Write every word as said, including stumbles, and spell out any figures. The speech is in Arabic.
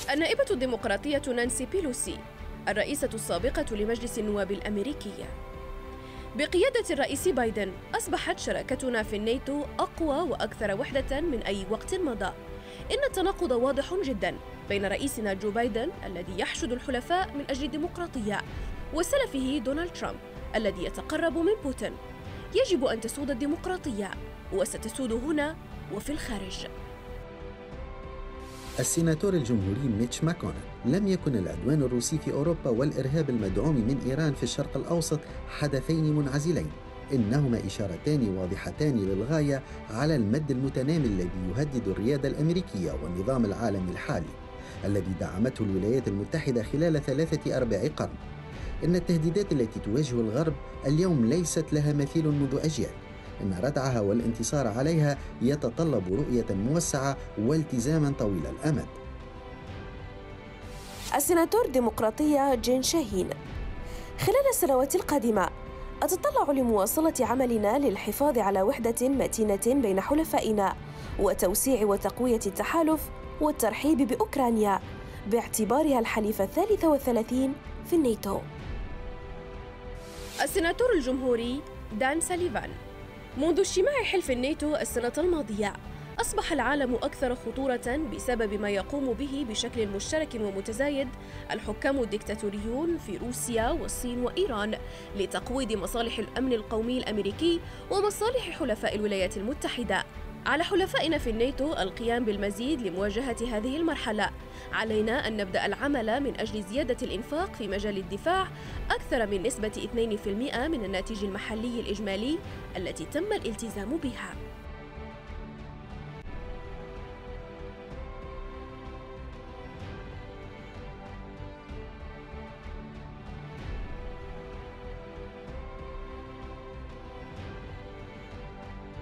النائبة الديمقراطية نانسي بيلوسي، الرئيسة السابقة لمجلس النواب الأمريكي. بقيادة الرئيس بايدن أصبحت شراكتنا في الناتو أقوى وأكثر وحدة من أي وقت مضى. إن التناقض واضح جدا بين رئيسنا جو بايدن الذي يحشد الحلفاء من أجل الديمقراطية وسلفه دونالد ترامب الذي يتقرب من بوتين. يجب أن تسود الديمقراطية، وستسود هنا وفي الخارج. السيناتور الجمهوري ميتش ماكونل: لم يكن العدوان الروسي في أوروبا والإرهاب المدعوم من إيران في الشرق الأوسط حدثين منعزلين، إنهما إشارتان واضحتان للغاية على المد المتنامي الذي يهدد الريادة الأمريكية والنظام العالمي الحالي الذي دعمته الولايات المتحدة خلال ثلاثة أرباع قرن. إن التهديدات التي تواجه الغرب اليوم ليست لها مثيل منذ أجيال. إن ردعها والانتصار عليها يتطلب رؤية موسعة والتزاما طويل الأمد. السيناتور الديمقراطية جين شاهين: خلال السنوات القادمة أتطلع لمواصلة عملنا للحفاظ على وحدة متينة بين حلفائنا وتوسيع وتقوية التحالف والترحيب بأوكرانيا باعتبارها الحليف الثالث والثلاثين في الناتو. السيناتور الجمهوري دان ساليفان: منذ اجتماع حلف الناتو السنة الماضية أصبح العالم أكثر خطورة بسبب ما يقوم به بشكل مشترك ومتزايد الحكام الدكتاتوريون في روسيا والصين وإيران لتقويض مصالح الأمن القومي الأمريكي ومصالح حلفاء الولايات المتحدة. على حلفائنا في الناتو القيام بالمزيد لمواجهة هذه المرحلة. علينا أن نبدأ العمل من أجل زيادة الإنفاق في مجال الدفاع أكثر من نسبة اثنين بالمئة من الناتج المحلي الإجمالي التي تم الالتزام بها.